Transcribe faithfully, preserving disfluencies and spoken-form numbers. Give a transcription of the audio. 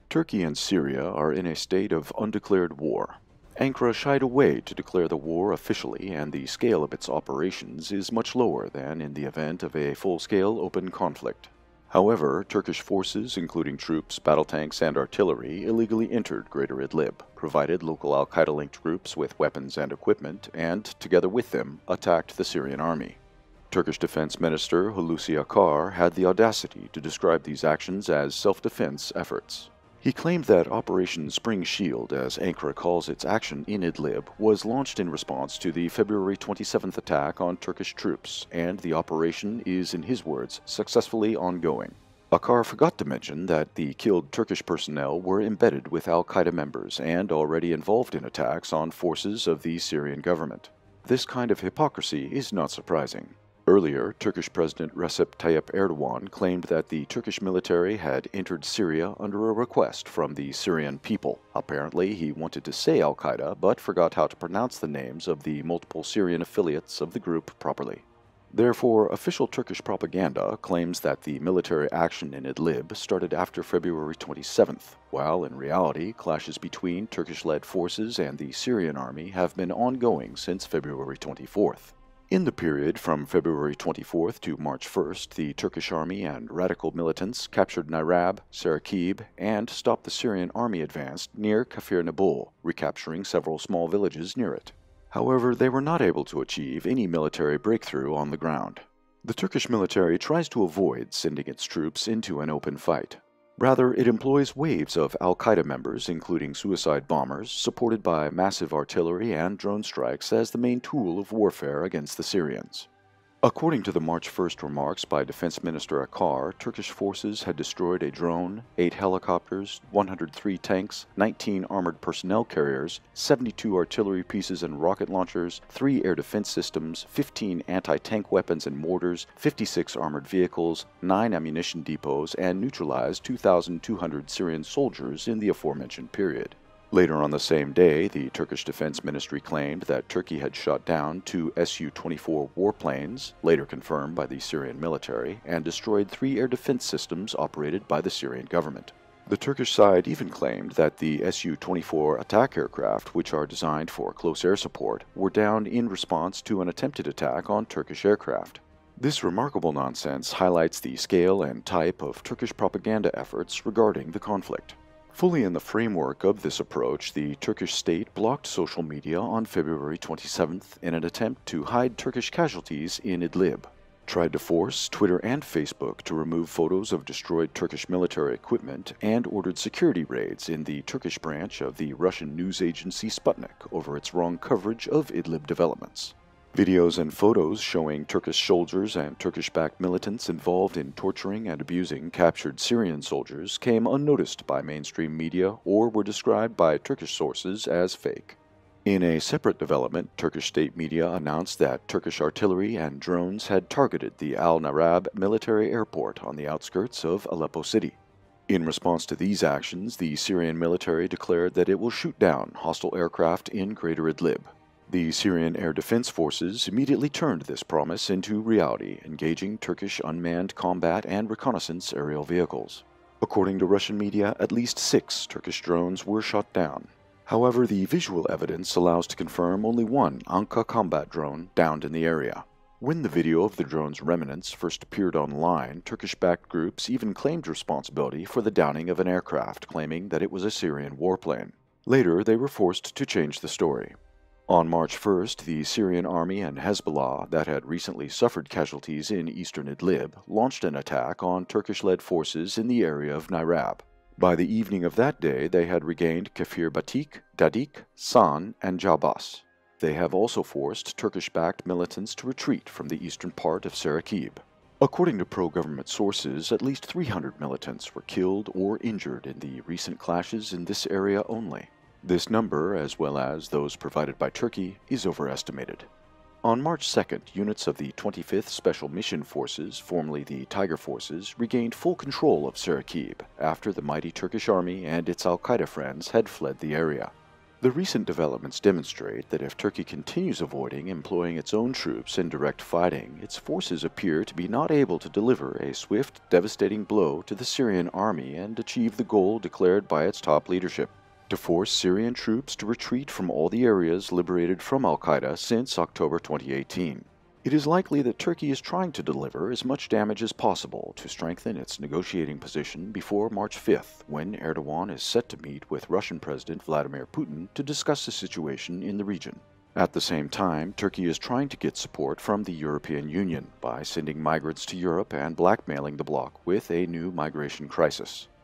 Turkey and Syria are in a state of undeclared war. Ankara shied away to declare the war officially, and the scale of its operations is much lower than in the event of a full-scale open conflict. However, Turkish forces, including troops, battle tanks, and artillery, illegally entered Greater Idlib, provided local al-Qaeda-linked groups with weapons and equipment, and, together with them, attacked the Syrian army. Turkish Defense Minister Hulusi Akar had the audacity to describe these actions as self-defense efforts. He claimed that Operation Spring Shield, as Ankara calls its action in Idlib, was launched in response to the February twenty-seventh attack on Turkish troops, and the operation is, in his words, successfully ongoing. Akar forgot to mention that the killed Turkish personnel were embedded with al-Qaeda members and already involved in attacks on forces of the Syrian government. This kind of hypocrisy is not surprising. Earlier, Turkish President Recep Tayyip Erdogan claimed that the Turkish military had entered Syria under a request from the Syrian people. Apparently, he wanted to say al-Qaeda, but forgot how to pronounce the names of the multiple Syrian affiliates of the group properly. Therefore, official Turkish propaganda claims that the military action in Idlib started after February twenty-seventh, while in reality, clashes between Turkish-led forces and the Syrian army have been ongoing since February twenty-fourth. In the period from February twenty-fourth to March first, the Turkish army and radical militants captured Nairab, Saraqib, and stopped the Syrian army advance near Kafir Nabil, recapturing several small villages near it. However, they were not able to achieve any military breakthrough on the ground. The Turkish military tries to avoid sending its troops into an open fight. Rather, it employs waves of al-Qaeda members, including suicide bombers, supported by massive artillery and drone strikes as the main tool of warfare against the Syrians. According to the March first remarks by Defense Minister Akar, Turkish forces had destroyed a drone, eight helicopters, one hundred three tanks, nineteen armored personnel carriers, seventy-two artillery pieces and rocket launchers, three air defense systems, fifteen anti-tank weapons and mortars, fifty-six armored vehicles, nine ammunition depots, and neutralized two thousand two hundred Syrian soldiers in the aforementioned period. Later on the same day, the Turkish Defense Ministry claimed that Turkey had shot down two S U twenty-four warplanes, later confirmed by the Syrian military, and destroyed three air defense systems operated by the Syrian government. The Turkish side even claimed that the S U twenty-four attack aircraft, which are designed for close air support, were downed in response to an attempted attack on Turkish aircraft. This remarkable nonsense highlights the scale and type of Turkish propaganda efforts regarding the conflict. Fully in the framework of this approach, the Turkish state blocked social media on February twenty-seventh in an attempt to hide Turkish casualties in Idlib, tried to force Twitter and Facebook to remove photos of destroyed Turkish military equipment, and ordered security raids in the Turkish branch of the Russian news agency Sputnik over its wrong coverage of Idlib developments. Videos and photos showing Turkish soldiers and Turkish-backed militants involved in torturing and abusing captured Syrian soldiers came unnoticed by mainstream media or were described by Turkish sources as fake. In a separate development, Turkish state media announced that Turkish artillery and drones had targeted the Al-Nairab military airport on the outskirts of Aleppo city. In response to these actions, the Syrian military declared that it will shoot down hostile aircraft in Greater Idlib. The Syrian Air Defense Forces immediately turned this promise into reality, engaging Turkish unmanned combat and reconnaissance aerial vehicles. According to Russian media, at least six Turkish drones were shot down. However, the visual evidence allows to confirm only one Anka combat drone downed in the area. When the video of the drone's remnants first appeared online, Turkish-backed groups even claimed responsibility for the downing of an aircraft, claiming that it was a Syrian warplane. Later, they were forced to change the story. On March first, the Syrian army and Hezbollah, that had recently suffered casualties in eastern Idlib, launched an attack on Turkish-led forces in the area of Nairab. By the evening of that day, they had regained Kafir Batik, Dadik, San, and Jabas. They have also forced Turkish-backed militants to retreat from the eastern part of Saraqib. According to pro-government sources, at least three hundred militants were killed or injured in the recent clashes in this area only. This number, as well as those provided by Turkey, is overestimated. On March second, units of the twenty-fifth Special Mission Forces, formerly the Tiger Forces, regained full control of Saraqib after the mighty Turkish army and its al-Qaeda friends had fled the area. The recent developments demonstrate that if Turkey continues avoiding employing its own troops in direct fighting, its forces appear to be not able to deliver a swift, devastating blow to the Syrian army and achieve the goal declared by its top leadership: to force Syrian troops to retreat from all the areas liberated from alQaeda since October twenty eighteen. It is likely that Turkey is trying to deliver as much damage as possible to strengthen its negotiating position before March fifth, when Erdogan is set to meet with Russian President Vladimir Putin to discuss the situation in the region. At the same time, Turkey is trying to get support from the European Union by sending migrants to Europe and blackmailing the bloc with a new migration crisis.